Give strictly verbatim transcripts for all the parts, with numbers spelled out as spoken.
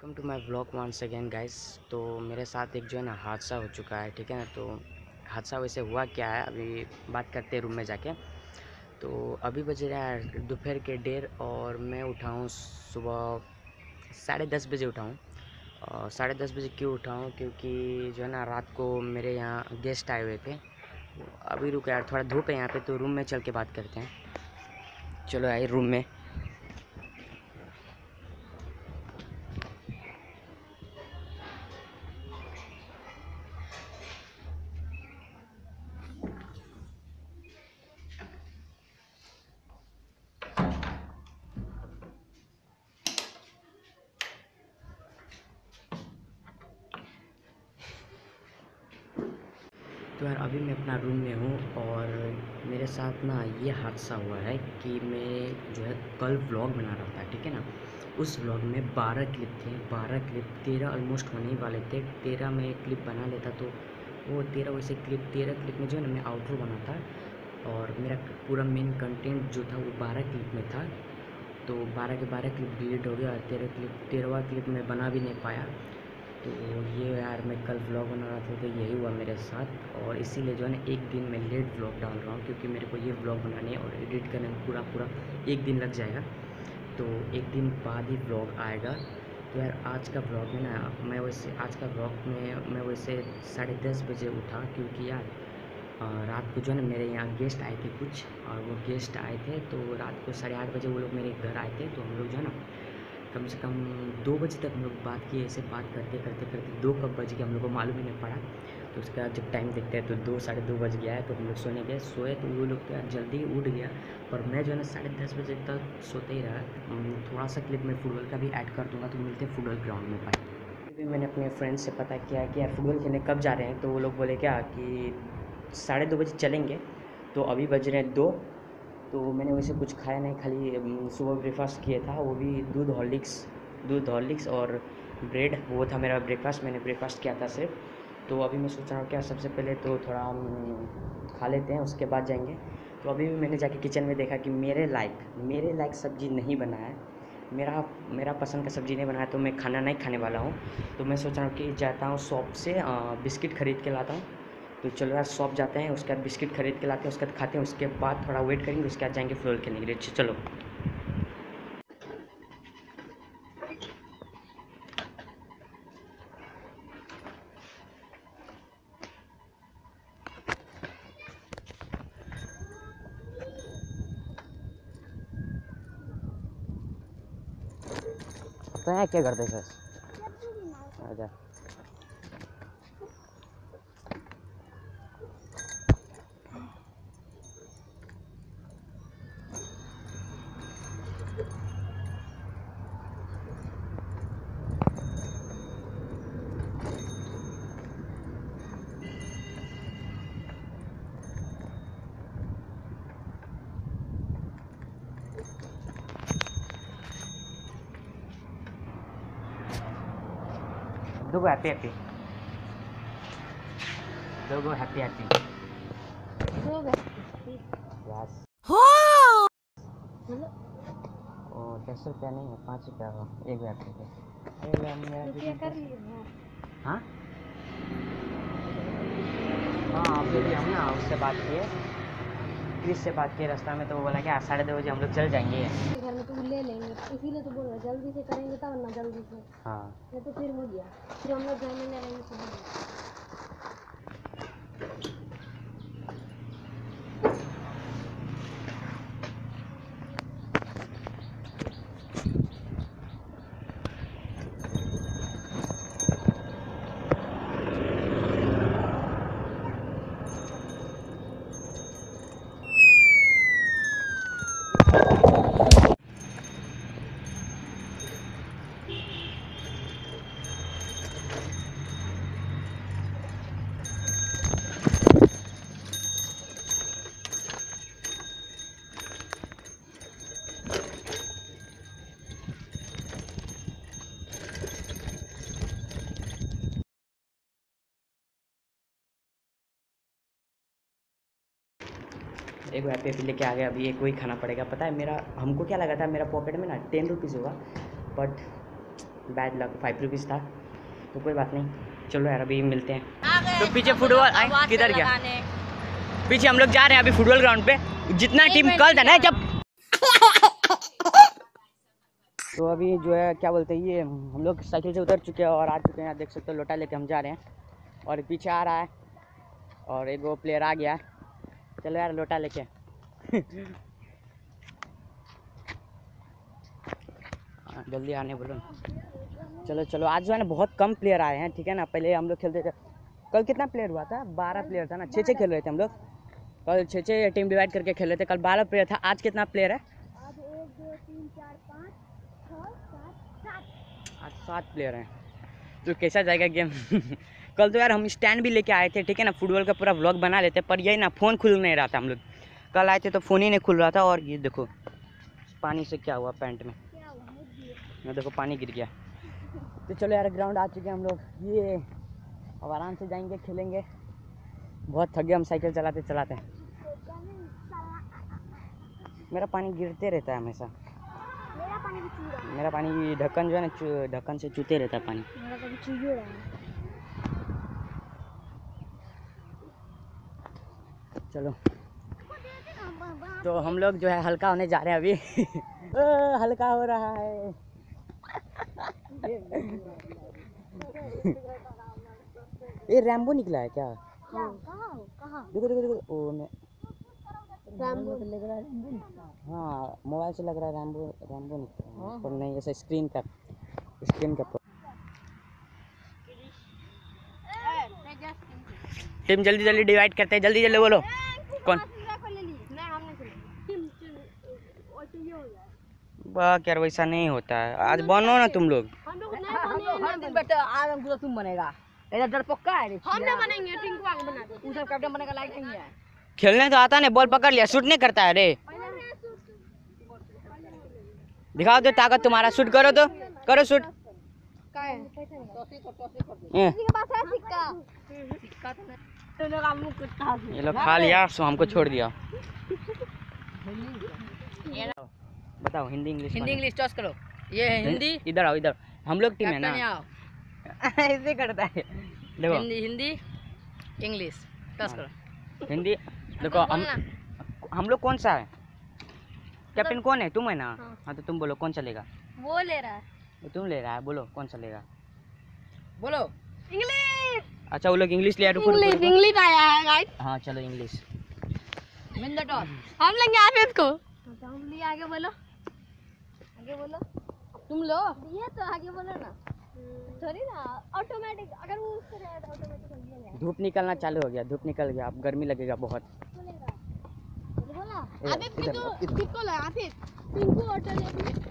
Welcome to my vlog once again guys. तो मेरे साथ एक जो है ना हादसा हो चुका है, ठीक है ना। तो हादसा वैसे हुआ क्या है, अभी बात करते हैं रूम में जाके। तो अभी बज रहा है दोपहर के डेढ़ और मैं उठा हूँ सुबह साढ़े दस बजे उठा हूँ। और साढ़े दस बजे क्यों उठा हूँ, क्योंकि जो है ना रात को मेरे यहाँ गेस्ट आए हुए थे। अभी रुक यार, थोड़ा धूप है यहाँ पे, तो रूम में चल के बात करते हैं। चलो आए रूम में। तो यार अभी मैं अपना रूम में हूँ और मेरे साथ ना ये हादसा हुआ है कि मैं जो है कल व्लॉग बना रहा था, ठीक है ना। उस व्लॉग में बारह क्लिप थे, बारह क्लिप तेरह ऑलमोस्ट होने ही वाले थे। तेरह में क्लिप बना लेता तो वो तेरह वैसे क्लिप तेरह क्लिप में जो है ना मैं आउटरो बना था और मेरा पूरा मेन कंटेंट जो था वो बारह क्लिप में था। तो बारह के बारह क्लिप डिलीट हो गया और तेरह क्लिप तेरहवा क्लिप मैं बना भी नहीं पाया। तो ये यार मैं कल व्लॉग बना रहा था तो यही हुआ मेरे साथ, और इसीलिए जो है ना एक दिन मैं लेट व्लॉग डाल रहा हूँ, क्योंकि मेरे को ये व्लॉग बनाने और एडिट करने में पूरा पूरा एक दिन लग जाएगा। तो एक दिन बाद ही व्लॉग आएगा। तो यार आज का व्लॉग में ना मैं वैसे आज का व्लॉग में मैं वैसे साढ़े दस बजे उठा, क्योंकि यार अ, रात को जो है ना मेरे यहाँ गेस्ट आए थे कुछ, और वो गेस्ट आए थे तो रात को साढ़े आठ बजे वो लोग मेरे घर आए थे। तो हम लोग जो है ना कम से कम दो बजे तक हम लोग बात किए, ऐसे बात करते करते करते दो कब बज गया हम लोग को मालूम ही नहीं पड़ा। तो उसके बाद जब टाइम देखते हैं तो दो साढ़े दो बज गया है। तो हम लोग सोने गए, सोए तो वो लोग तो यार जल्दी उठ गया, पर मैं जो है ना साढ़े दस बजे तक सोते ही रहा। हम, थोड़ा सा क्लिप में फुटबॉल का भी ऐड कर दूँगा, तो मिलते हैं फुटबॉल ग्राउंड में पाए। फिर भी मैंने अपने फ्रेंड से पता किया कि यार फुटबॉल खेलने कब जा रहे हैं, तो वो लोग बोले क्या कि साढ़े दो बजे चलेंगे। तो अभी बज रहे हैं दो। तो मैंने वैसे कुछ खाया नहीं, खाली अम, सुबह ब्रेकफास्ट किया था, वो भी दूध हॉर्लिक्स दूध हॉर्लिक्स और ब्रेड, वो था मेरा ब्रेकफास्ट। मैंने ब्रेकफास्ट किया था सिर्फ। तो अभी मैं सोच रहा हूँ क्या सबसे पहले तो थोड़ा हम खा लेते हैं, उसके बाद जाएंगे। तो अभी भी मैंने जाके किचन में देखा कि मेरे लायक मेरे लायक सब्ज़ी नहीं बना है, मेरा मेरा पसंद का सब्ज़ी नहीं बना है, तो मैं खाना नहीं खाने वाला हूँ। तो मैं सोच रहा हूँ कि जाता हूँ शॉप से अ, बिस्किट ख़रीद के लाता हूँ। तो चलो यार शॉप जाते हैं, उसके बाद बिस्किट खरीद के लाते हैं, उसके बाद खाते हैं, उसके बाद थोड़ा वेट करेंगे, उसके बाद जाएंगे फुटबॉल खेलने के लिए। चलो। तो यहाँ क्या करते सर? अच्छा। दो गो हैप्पी हैप्पी दो गो हैप्पी हैप्पी यस। ओ दस रुपया नहीं है, पाँच रुपया हो एक गो हैप्पी हैप्पी। हाँ हाँ, अभी भी हम ना उससे बात किए, क्रिस से बात किए रास्ता में, तो वो बोला कि आज साढ़े दो बजे हम लोग चल जाएंगे। घर में तो ले लेंगे, इसीलिए तो बोल रहा जल्दी से करेंगे तब ना, जल्दी से। हाँ नहीं तो फिर हो गया, फिर हम लोग घर में ले रहेंगे तो हो गया। एक हैप्पी हैप्पी लेके आ गया, अभी एक वही खाना पड़ेगा। पता है मेरा हमको क्या लगा था, मेरा पॉकेट में ना टेन रुपीज़ होगा, but bad luck five rupees था, तो कोई बात नहीं। चलो यार अभी मिलते हैं। तो पीछे फुटबॉल आए किधर गया, पीछे हम लोग जा रहे हैं अभी फुटबॉल ग्राउंड पे, जितना टीम कल था ना जब। तो अभी जो है क्या बोलते हैं, ये हम लोग साइकिल से उतर चुके हैं और आ चुके हैं, देख सकते हो लोटा लेके हम जा रहे हैं और पीछे आ रहा है और एक वो प्लेयर आ गया। चलो यार लोटा लेके जल्दी आने बोलो। चलो चलो आज जो है ना बहुत कम प्लेयर आए हैं, ठीक है ना। पहले हम लोग खेलते थे, कल कितना प्लेयर हुआ था, बारह प्लेयर था ना, छः छः खेल रहे थे हम लोग। कल छः छः टीम डिवाइड करके खेल रहे थे, कल बारह प्लेयर था। आज कितना प्लेयर है? आज एक दो तीन चार पाँच छः सात सात आज सात प्लेयर हैं। तो कैसा जाएगा गेम कल तो यार हम स्टैंड भी लेके आए थे, ठीक है ना, फुटबॉल का पूरा व्लॉग बना लेते, पर यही ना फ़ोन खुल नहीं रहा था। हम लोग कल आए थे तो फ़ोन ही नहीं खुल रहा था। और ये देखो पानी से क्या हुआ पैंट में, मैं देखो पानी गिर गया। तो चलो यार ग्राउंड आ चुके हैं हम लोग, ये अब आराम से जाएंगे खेलेंगे। बहुत थक गए हम साइकिल चलाते चलाते। मेरा पानी गिरते रहता है हमेशा, मेरा पानी भी चू रहा है। मेरा पानी ढक्कन जो है ना ढक्कन से चूते रहता है पानी। मेरा कभी चू रहा है। चलो तो हम लोग जो है हल्का होने जा रहे हैं अभी ओ, हल्का हो रहा है ये रैम्बो निकला है क्या? कहाँ कहाँ? देखो देखो देखो, ओ मैं रैम्बो। हाँ मोबाइल से लग रहा है रैम्बो रैम्बो निकला है, पर नहीं ऐसा स्क्रीन का स्क्रीन का। टीम जल्दी जल्दी डिवाइड करते हैं, जल्दी जल्दी बोलो कौन। वाह यार वैसा नहीं होता है, आज बनो ना तुम लोग। तुम बनेगा इधर पक्का है, हम ना बनेंगे, टिंकू आगे बना दे। वो सब कैप्टन बनेगा लायक नहीं है। खेलने तो आता नहीं, बॉल पकड़ लिया, शूट नहीं करता है रे। दिखाओ तो ताकत तुम्हारा, शूट करो तो करो शूट। ये लोग खा लिया सो हमको छोड़ दिया। बताओ Hindi English, Hindi English toss करो। ये है हिंदी, इधर आओ इधर, हम लोग टीम है ना ऐसे करता है। देखो हिंदी हिंदी इंग्लिश टॉस करो। हिंदी देखो हम हम लोग कौन सा है, कैप्टन कौन है? तुम है ना। हाँ तो तुम बोलो कौन चलेगा। वो ले रहा है, तो तुम ले रहा है, बोलो कौन चलेगा। बोलो इंग्लिश। अच्छा वो लोग इंग्लिश ले, रुको इंग्लिश इंग्लिश आया है गाइस। हाँ चलो इंग्लिश। Win the toss. हम लेंगे आप इसको। तो हम लिए, आगे बोलो आगे बोलो। तुम लो ये तो आगे बोलो ना, थोड़ी ना ऑटोमेटिक। अगर वो उससे रहेगा तो ऑटोमेटिक हो जाएगा। धूप निकलना चालू हो गया, धूप निकल गया, अब गर्मी लगेगा बहुत। बोला ए, अबे इधर, तो इधर। किसको ले आते टिंकू ऑटो ले भी आते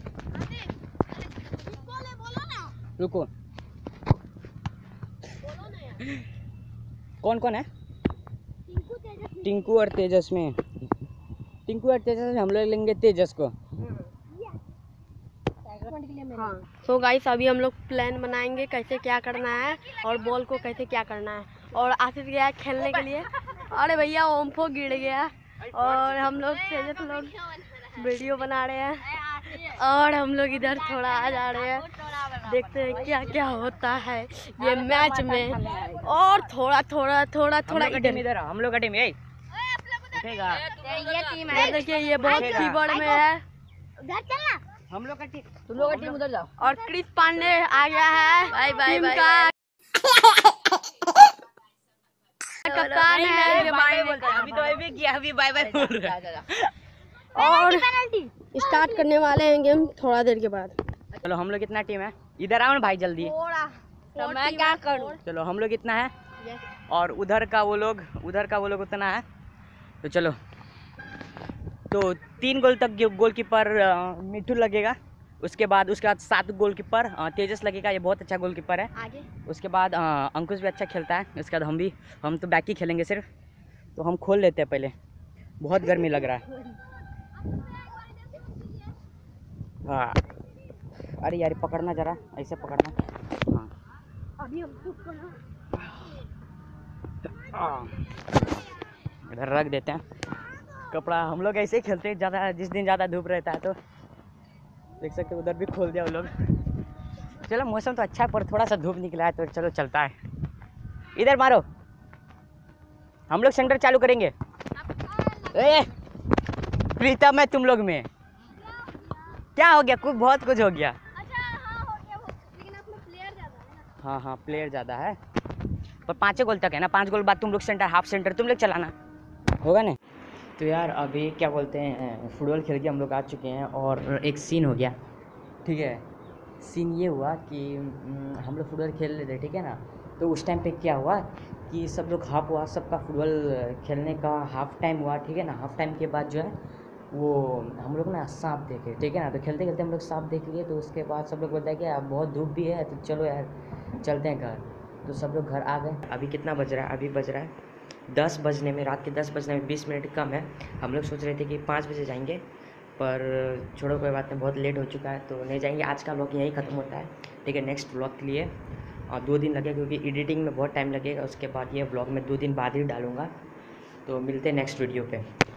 किसको ले, बोलो ना। रुको बोलो ना यार। कौन कौन है? टिंकू तेजस। टिंकू और तेजस में, टिंकू और तेजस में हम लोग लेंगे तेजस को। हाँ तो गाइस अभी हम लोग प्लान बनाएंगे कैसे क्या करना है और बॉल को कैसे क्या करना है। और आशीष गया है खेलने के लिए। अरे भैया ओम्फो गिर गया और हम लोग तेजस लोग वीडियो बना रहे हैं और हम लोग इधर थोड़ा आ जा रहे हैं, देखते हैं क्या क्या होता है ये मैच में। और थोड़ा थोड़ा थोड़ा थोड़ा इधर इधर हम लोग का टीम यही उठेगा। ये टीम है, देखिए ये बहुत कीबोर्ड में है। उधर चलना, हम लोग का टीम, तुम लोग का टीम उधर जाओ। और क्रिस पांडे आ गया है। बाय बाय बाय कप्तान है। अभी तो अभी किया, अभी बाय बाय बोल रहा है। और स्टार्ट करने वाले हैं गेम थोड़ा देर के बाद। चलो हम लोग कितना टीम है, इधर आओ ना भाई जल्दी। तो मैं क्या करूं? चलो हम लोग इतना है और उधर का वो लोग उधर का वो लोग उतना है। तो चलो तो तीन गोल तक गोलकीपर मिठू लगेगा, उसके बाद उसके बाद सात गोलकीपर तेजस लगेगा, ये बहुत अच्छा गोलकीपर है। आगे उसके बाद अ, अंकुश भी अच्छा खेलता है। उसके बाद हम भी हम तो बैक ही खेलेंगे सिर्फ। तो हम खोल लेते हैं पहले, बहुत गर्मी लग रहा है। हाँ अरे यार पकड़ना जरा, ऐसे पकड़ना। हाँ अभी हम हाँ। इधर रख देते हैं कपड़ा। हम लोग ऐसे ही खेलते हैं ज़्यादा, जिस दिन ज़्यादा धूप रहता है तो देख सकते हो उधर भी खोल दिया वो लोग। चलो मौसम तो अच्छा है पर थोड़ा सा धूप निकला है तो चलो चलता है। इधर मारो, हम लोग सेंटर चालू करेंगे। ए प्रीतम है तुम लोग में, क्या हो गया? कुछ बहुत कुछ हो गया। हाँ हाँ प्लेयर ज़्यादा है पर पाँच गोल तक है ना, पाँच गोल बाद तुम लोग सेंटर, हाफ सेंटर तुम लोग चलाना, होगा ना? तो यार अभी क्या बोलते हैं, फुटबॉल खेल के हम लोग आ चुके हैं और एक सीन हो गया, ठीक है। सीन ये हुआ कि हम लोग फुटबॉल खेल रहे थे, ठीक है ना। तो उस टाइम पे क्या हुआ कि सब लोग हाफ हुआ, सबका फुटबॉल खेलने का हाफ टाइम हुआ, ठीक है ना। हाफ टाइम के बाद जो है वो हम लोग ना सांप देखे, ठीक है ना। तो खेलते खेलते हम लोग सांप देख लिए। तो उसके बाद सब लोग बोलते हैं कि अब बहुत धूप भी है तो चलो यार चलते हैं घर। तो सब लोग घर आ गए। अभी कितना बज रहा है? अभी बज रहा है दस बजने में, रात के दस बजने में बीस मिनट कम है। हम लोग सोच रहे थे कि पाँच बजे जाएंगे पर छोड़ो कोई बात नहीं, बहुत लेट हो चुका है तो नहीं जाएंगे। आज का व्लॉग यहीं ख़त्म होता है, ठीक है। नेक्स्ट व्लॉग के लिए और दो दिन लगेगा क्योंकि एडिटिंग में बहुत टाइम लगेगा। उसके बाद ये व्लॉग मैं दो दिन बाद ही डालूँगा। तो मिलते हैं नेक्स्ट वीडियो पे।